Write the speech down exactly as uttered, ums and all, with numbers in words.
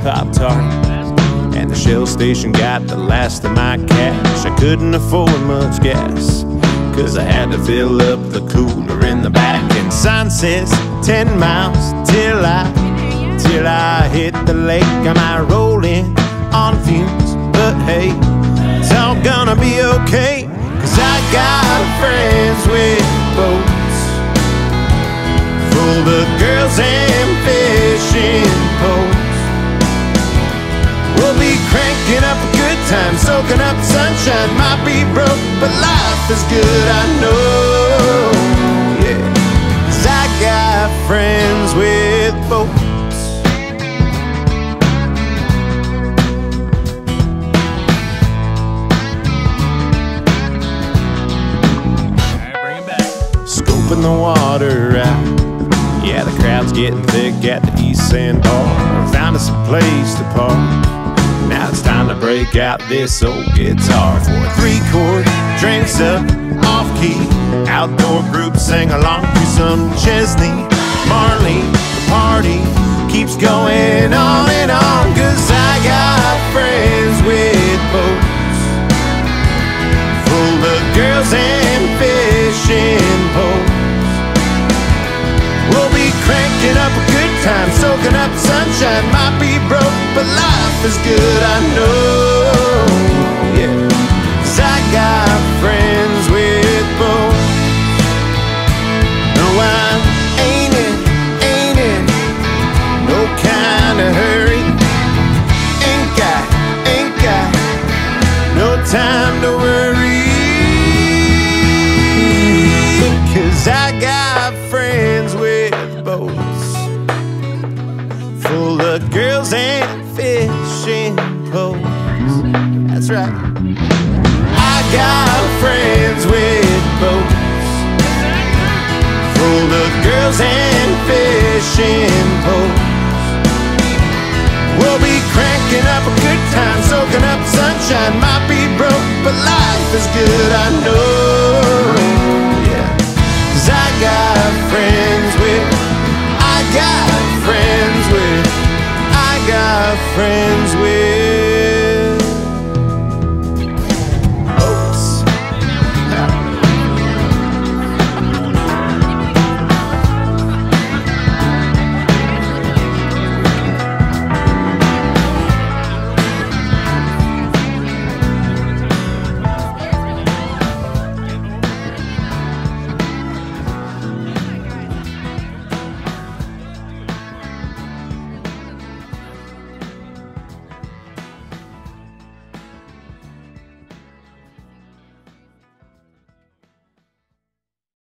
Pop-Tart, and the Shell station got the last of my cash. I couldn't afford much gas, cause I had to fill up the cooler in the back. And sign says ten miles till I, till I hit the lake. I might roll in on fumes, but hey, it's all gonna be okay, cause I got friends with boats full of girls and fishing poles. We'll be cranking up a good time, soaking up sunshine. Might be broke, but life is good, I know, yeah, cause I got friends with boats. Scoping the water out, yeah, the crowd's getting thick at the East Sand Bar. Found us a place to park. Now it's time to break out this old guitar for a three-chord, drinks up, off-key, outdoor group sing along to some Chesney, Marley. The party keeps going on and on, cause I got friends with boats full of girls and fishing poles. We'll be cranking up a good time, soaking up sunshine. Might be broke, but life is good, I know, yeah, cause I got friends with boats. No, I ain't in, ain't in no kind of hurry. Ain't got, ain't got no time to worry, cause I got friends with boats full of girls and fishing poles. That's right, I got friends with boats full of girls and fishing